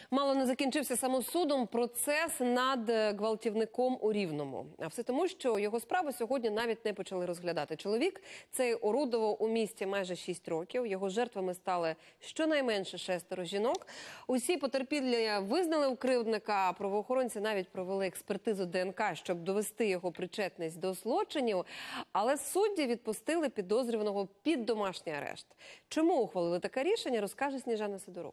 Мало не закінчився самосудом процес над гвалтівником у Рівному. А все тому, що його справу сьогодні навіть не почали розглядати. Чоловік цей орудував у місті майже 6 років. Його жертвами стали щонайменше 6 жінок. Усі потерпілі визнали у кривдника. Правоохоронці навіть провели експертизу ДНК, щоб довести його причетність до злочинів. Але судді відпустили підозрюваного під домашній арешт. Чому ухвалили таке рішення, розкаже Сніжана Сидорук.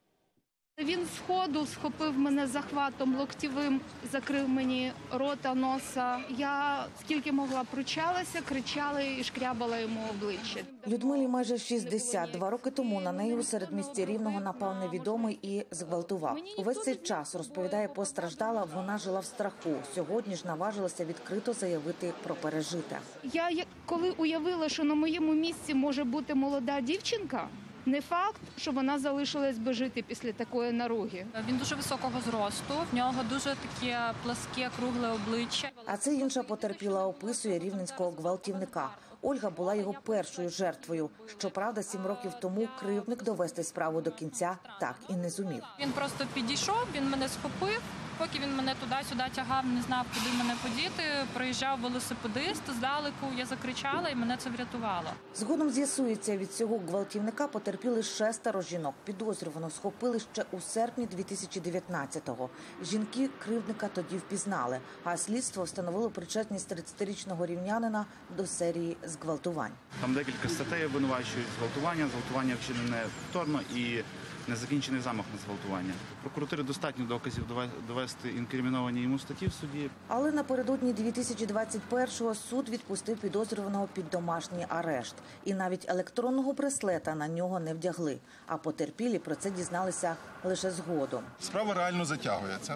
Він сходу схопив мене захватом локтєвим, закрив мені рота, носа. Я скільки могла пручалася, кричала і шкрябала йому обличчя. Людмилі майже 60. 2 роки тому на неї у середмісті Рівного напав невідомий і зґвалтував. Увесь цей час, розповідає постраждала, вона жила в страху. Сьогодні ж наважилася відкрито заявити про пережите. Я коли уявила, що на моєму місці може бути молода дівчинка, не факт, що вона залишилась би жити після такої наруги. Він дуже високого зросту, в нього дуже таке пласке, кругле обличчя. А це інша потерпіла описує рівненського гвалтівника. Ольга була його першою жертвою. Щоправда, 7 років тому кривдник довести справу до кінця так і не зумів. Він просто підійшов, він мене схопив. Поки він мене туди-сюди тягав, не знав, куди мене подіти, проїжджав велосипедист, здалеку я закричала і мене це врятувало. Згодом з'ясується, від цього гвалтівника потерпіли 6 жінок. Підозрюваного схопили ще у серпні 2019-го. Жінки кривдника тоді впізнали, а слідство встановило причетність 30-річного рівнянина до серії зґвалтувань. Там декілька статей обвинувачують: зґвалтування вчинене повторно і незакінчений замах на зґвалтування. Прокуратурі достатньо доказів довести інкриміновані йому статті в суді. Але напередодні 2021-го суд відпустив підозрюваного під домашній арешт. І навіть електронного браслета на нього не вдягли. А потерпілі про це дізналися лише згодом. Справа реально затягується.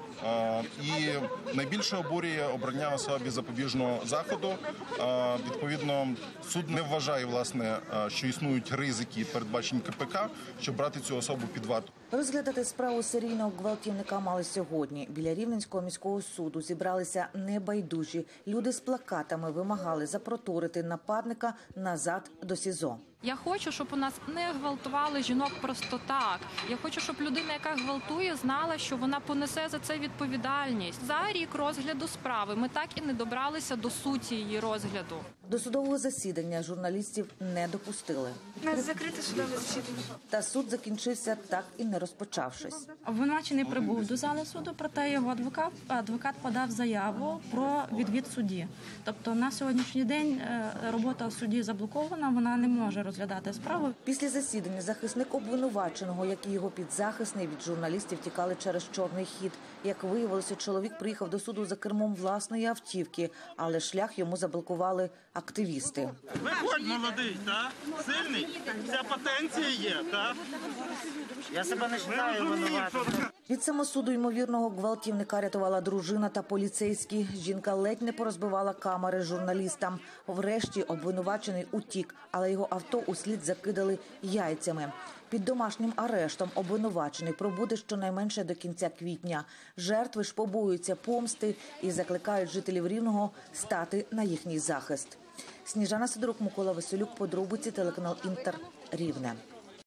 І найбільше обурює обрання особі запобіжного заходу. Відповідно, суд не вважає, власне, що існують ризики, передбачені КПК, щоб брати цю особу під варту. Розглядати справу серійного гвалтівника мали сьогодні. Біля Рівненського міського суду зібралися небайдужі. Люди з плакатами вимагали запроторити нападника назад до СІЗО. Я хочу, щоб у нас не гвалтували жінок просто так. Я хочу, щоб людина, яка гвалтує, знала, що вона понесе за це відповідальність. За рік розгляду справи ми так і не добралися до суті її розгляду. До судового засідання журналістів не допустили. У нас закрите судове засідання. Та суд закінчився так і не розпочавшись. Обвинувачений прибув до зали суду, проте його адвокат подав заяву про відвід судді. Тобто на сьогоднішній день робота судді заблокована, вона не може розглядати справу. Після засідання захисник обвинуваченого, як і його підзахисний, від журналістів тікали через чорний хід. Як виявилося, чоловік приїхав до суду за кермом власної автівки, але шлях йому заблокували активісти. Виходь, молодий, так? Сильний? Ця потенція є, так? Я себе не вважаю винуватим. Від самосуду ймовірного гвалтівника рятувала дружина та поліцейські. Жінка ледь не порозбивала камери журналістам. Врешті обвинувачений утік, але його авто услід закидали яйцями. Під домашнім арештом обвинувачений пробуде щонайменше до кінця квітня. Жертви ж побоюються помсти і закликають жителів Рівного стати на їхній захист. Сніжана Сидорук, Микола Василюк, подробиці, телеканал Інтер, Рівне.